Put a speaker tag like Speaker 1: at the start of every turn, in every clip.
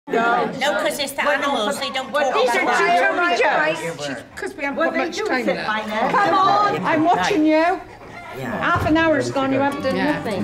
Speaker 1: No, because it's the animals, they don't talk.
Speaker 2: These are two jokes. Because we haven't got much time left. Come on, I'm watching you. Half an hour's gone, you haven't done nothing.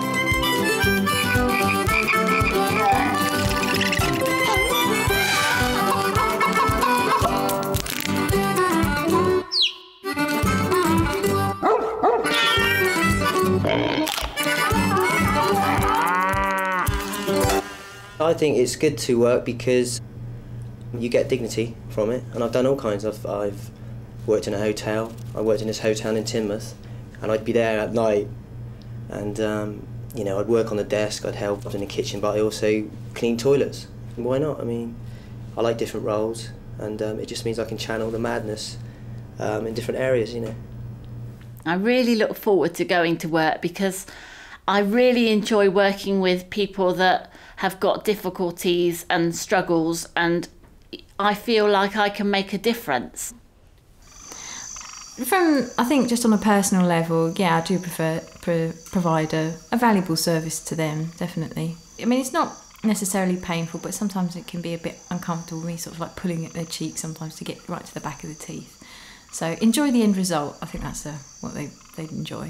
Speaker 3: I think it's good to work because you get dignity from it, and I've done all kinds. I've worked in a hotel. I worked in this hotel in Teignmouth, and I'd be there at night, and you know, I'd work on the desk, I'd help in the kitchen, but I also clean toilets. And why not? I mean, I like different roles, and it just means I can channel the madness in different areas, you know.
Speaker 4: I really look forward to going to work because I really enjoy working with people that have got difficulties and struggles, and I feel like I can make a difference.
Speaker 5: I think just on a personal level, yeah, I do prefer provide a valuable service to them, definitely. I mean, it's not necessarily painful, but sometimes it can be a bit uncomfortable, me sort of like pulling at their cheek sometimes to get right to the back of the teeth. So enjoy the end result. I think that's what they'd enjoy.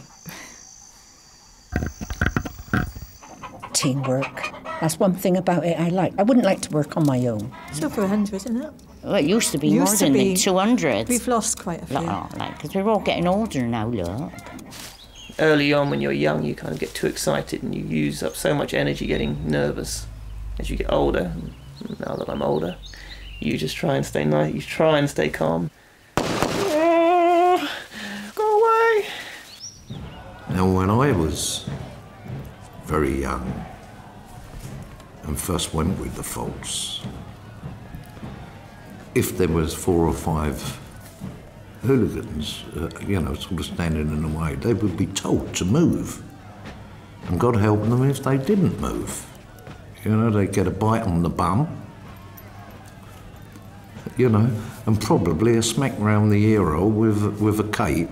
Speaker 6: Teamwork. That's one thing about it I like. I wouldn't like to work on my own.
Speaker 7: It's over 100, isn't it?
Speaker 1: Well, it used to be more than 200.
Speaker 7: We've lost quite a few.
Speaker 1: Because we're all getting older now, look.
Speaker 8: Early on, when you're young, you kind of get too excited and you use up so much energy getting nervous. As you get older, now that I'm older, you just try and stay nice. You try and stay calm. Go away.
Speaker 9: Now, when I was very young and first went with the folks, if there was 4 or 5 hooligans, you know, sort of standing in the way, they would be told to move. And God help them if they didn't move. You know, they'd get a bite on the bum, you know, and probably a smack round the ear hole with a cape,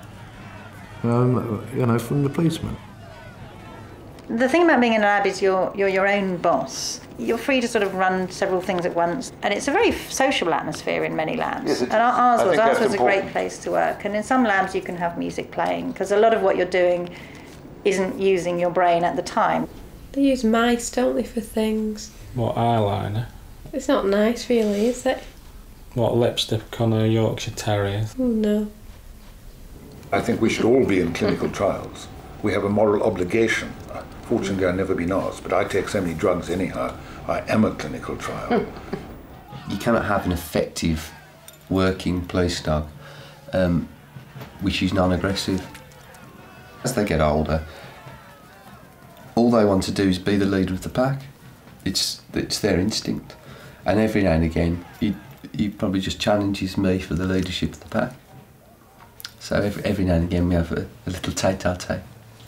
Speaker 9: you know, from the policeman.
Speaker 10: The thing about being in a lab is you're your own boss. You're free to sort of run several things at once, and it's a very sociable atmosphere in many labs.
Speaker 11: Yes,
Speaker 10: and ours was a great place to work. And in some labs you can have music playing, because a lot of what you're doing isn't using your brain at the time.
Speaker 12: They use mice, don't they, for things?
Speaker 13: What, eyeliner?
Speaker 12: It's not nice, really, is it?
Speaker 13: What, lipstick on a Yorkshire Terrier?
Speaker 12: Oh, no.
Speaker 11: I think we should all be in clinical trials. We have a moral obligation. Fortunately, I've never been asked, but I take so many drugs anyhow. I am a clinical trial.
Speaker 14: You cannot have an effective working police dog which is non-aggressive. As they get older, all they want to do is be the leader of the pack. It's their instinct. And every now and again, he probably just challenges me for the leadership of the pack. So every now and again we have a little tete-a-tete.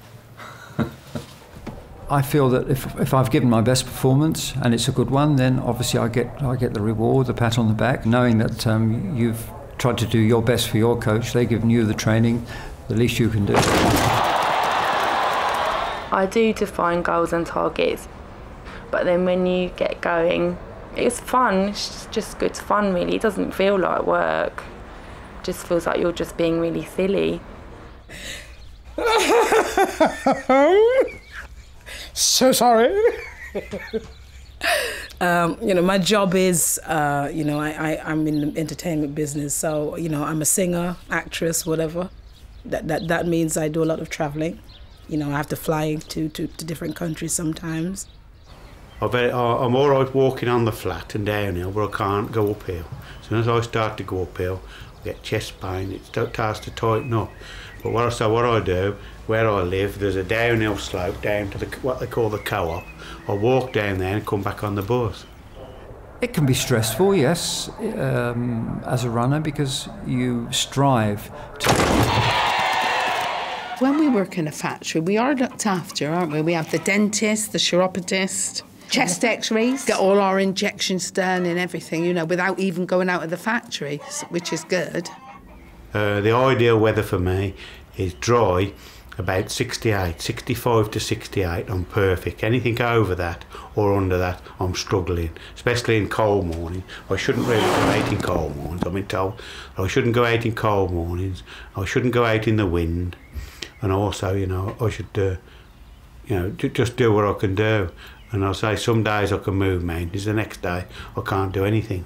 Speaker 15: I feel that if I've given my best performance and it's a good one, then obviously I get the reward, the pat on the back, knowing that you've tried to do your best for your coach. They've given you the training, the least you can do.
Speaker 12: I do define goals and targets, but then when you get going, it's fun. It's just good fun, really. It doesn't feel like work. It just feels like you're just being really silly.
Speaker 2: So sorry. You know, my job is, you know, I'm in the entertainment business, so, you know, I'm a singer, actress, whatever. That means I do a lot of traveling. You know, I have to fly to different countries sometimes.
Speaker 16: I'm all right walking on the flat and downhill, but I can't go uphill. As soon as I start to go uphill, I get chest pain. It starts to tighten up. But what I do, where I live, there's a downhill slope down to what they call the co-op. I walk down there and come back on the bus.
Speaker 15: It can be stressful, yes, as a runner, because you strive to...
Speaker 17: When we work in a factory, we are looked after, aren't we? We have the dentist, the chiropodist, chest x-rays, get all our injections done and everything, you know, without even going out of the factory, which is good.
Speaker 16: The ideal weather for me is dry, about 68, 65 to 68, I'm perfect. Anything over that or under that, I'm struggling, especially in cold mornings. I shouldn't really go out in cold mornings. I've been told I shouldn't go out in cold mornings. I shouldn't go out in the wind. And also, you know, I should, you know, just do what I can do. And I'll say some days I can move mountains, the next day I can't do anything.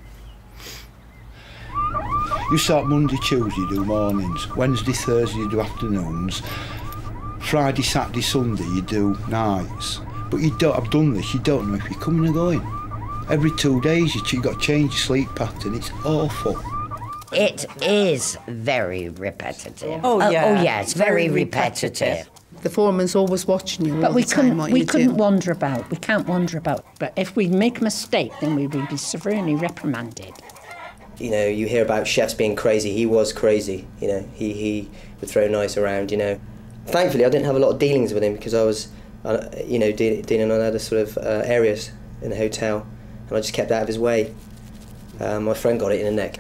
Speaker 18: You start Monday, Tuesday, you do mornings. Wednesday, Thursday, you do afternoons. Friday, Saturday, Sunday, you do nights. But you don't, I've done this, you don't know if you're coming or going. Every 2 days, you've got to change your sleep pattern. It's awful.
Speaker 1: It is very repetitive.
Speaker 6: Oh, yeah.
Speaker 1: Oh, yeah, it's very repetitive.
Speaker 17: The foreman's always watching you.
Speaker 6: But we couldn't
Speaker 17: do.
Speaker 6: wander about. We can't wander about. But if we make a mistake, then we will be severely reprimanded.
Speaker 3: You know, you hear about chefs being crazy. He was crazy. You know, he would throw knives around. You know, thankfully I didn't have a lot of dealings with him because I was, you know, dealing on other sort of areas in the hotel, and I just kept out of his way. My friend got it in the neck.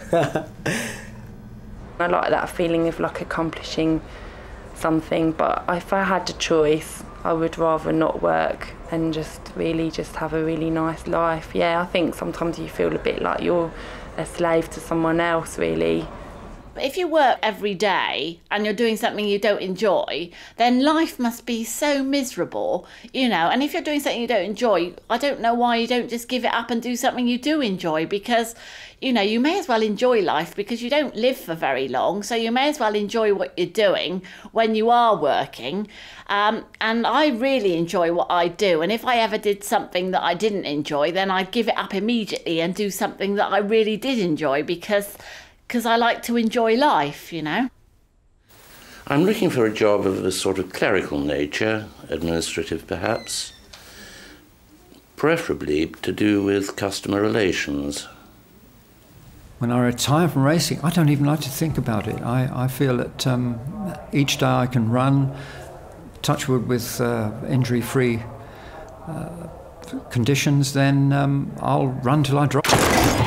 Speaker 12: I like that feeling of like accomplishing something, but if I had a choice, I would rather not work and just really just have a really nice life. Yeah, I think sometimes you feel a bit like you're a slave to someone else, really.
Speaker 4: If you work every day and you're doing something you don't enjoy, then life must be so miserable, you know. And if you're doing something you don't enjoy, I don't know why you don't just give it up and do something you do enjoy, because, you know, you may as well enjoy life because you don't live for very long, so you may as well enjoy what you're doing when you are working. And I really enjoy what I do, and if I ever did something that I didn't enjoy, then I'd give it up immediately and do something that I really did enjoy, because I like to enjoy life, you know.
Speaker 19: I'm looking for a job of a sort of clerical nature, administrative perhaps, preferably to do with customer relations.
Speaker 15: When I retire from racing, I don't even like to think about it. I feel that each day I can run, touch wood with injury-free conditions, then I'll run till I drop.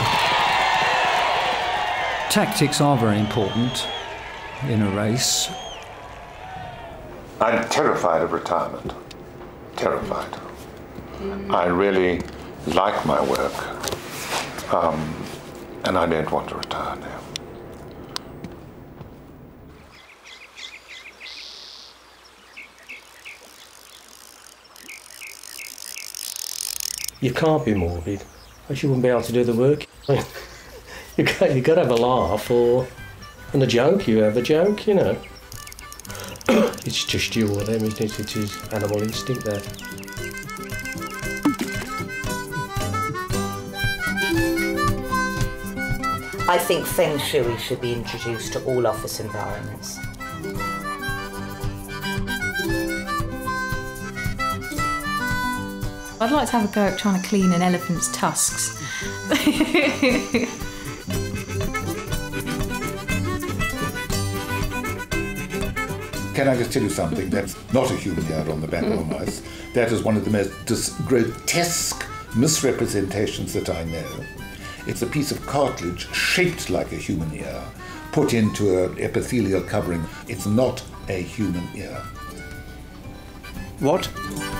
Speaker 15: Tactics are very important in a race.
Speaker 11: I'm terrified of retirement. Terrified. I really like my work, and I don't want to retire now.
Speaker 20: You can't be morbid, else you wouldn't be able to do the work. You've got to have a laugh, and a joke, you have a joke, you know. It's just you or them, isn't it? It is animal instinct there.
Speaker 21: I think Feng Shui should be introduced to all office environments.
Speaker 5: I'd like to have a go at trying to clean an elephant's tusks.
Speaker 11: Can I just tell you something? That's not a human ear on the back of a mouse. That is one of the most grotesque misrepresentations that I know. It's a piece of cartilage shaped like a human ear, put into an epithelial covering. It's not a human ear.
Speaker 20: What?